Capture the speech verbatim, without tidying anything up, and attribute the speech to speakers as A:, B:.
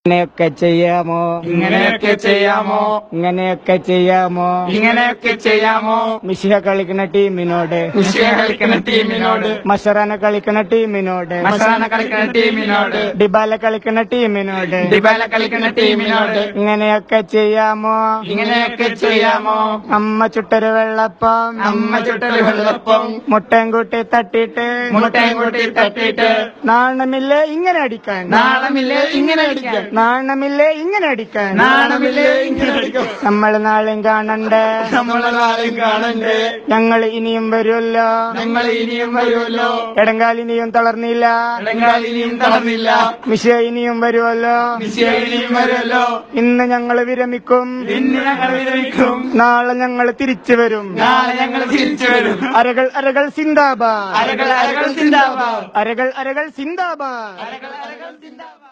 A: ഇങ്ങനെയൊക്കെ ചെയ്യാമോ
B: ഇങ്ങനെയൊക്കെ ചെയ്യാമോ
A: ഇങ്ങനെയൊക്കെ ചെയ്യാമോ
B: ഇങ്ങനെയൊക്കെ ചെയ്യാമോ
A: മിശിഹ കളിക്കുന്ന ടീമിനോട്
B: മിശിഹ കളിക്കുന്ന ടീമിനോട്
A: മഷറാന കളിക്കുന്ന ടീമിനോട്
B: മസാന കളിക്കുന്ന ടീമിനോട്
A: ഡിബാല കളിക്കുന്ന ടീമിനോട്
B: ഡിബാല കളിക്കുന്ന ടീമിനോട്
A: ഇങ്ങനെയൊക്കെ ചെയ്യാമോ
B: ഇങ്ങനെയൊക്കെ ചെയ്യാമോ
A: അമ്മ ചുട്ടൊരു വെള്ളപ്പം
B: അമ്മ ചുട്ടൊരു വെള്ളപ്പം
A: മുട്ടയും കൂട്ടി തട്ടിയിട്ട്
B: മുട്ടയും കൂട്ടി തട്ടിയിട്ട്
A: നാണമില്ലേ ഇങ്ങനെ അടിക്കാൻ
B: നാളമില്ലേ ഇങ്ങനെ അടിക്കാൻ
A: നാണമില്ലേ ഇങ്ങനെ അടിക്കാൻ
B: നാണമില്ലേ ഇങ്ങനെ അടിക്കാൻ
A: നമ്മൾ നാളെയും കാണണ്ടേ
B: നമ്മളെ നാളെയും കാണണ്ടേ
A: ഞങ്ങൾ ഇനിയും വരുമല്ലോ
B: ഞങ്ങൾ ഇനിയും വരുമല്ലോ
A: എടങ്കാൽ ഇനിയും തളർന്നില്ല
B: ഇടങ്കാൽ ഇനിയും തളർന്നില്ല
A: മിശ ഇനിയും വരുമല്ലോ
B: മിശിഹ ഇനിയും വരുമല്ലോ
A: ഇന്ന് ഞങ്ങൾ വിരമിക്കും
B: ഇന്ന് ഞങ്ങൾ വിരമിക്കും
A: നാളെ ഞങ്ങൾ തിരിച്ചു വരും
B: നാളെ ഞങ്ങൾ തിരിച്ചു വരും
A: അരകൾ അരകൾ സിന്ദാബാദ്
B: അരകൾ അരകൾ സിന്ദാബാദ്
A: അരകൾ അരകൾ സിന്ദാബാദ്
B: അരകൾ അരകൾ സിന്ദാബാദ്.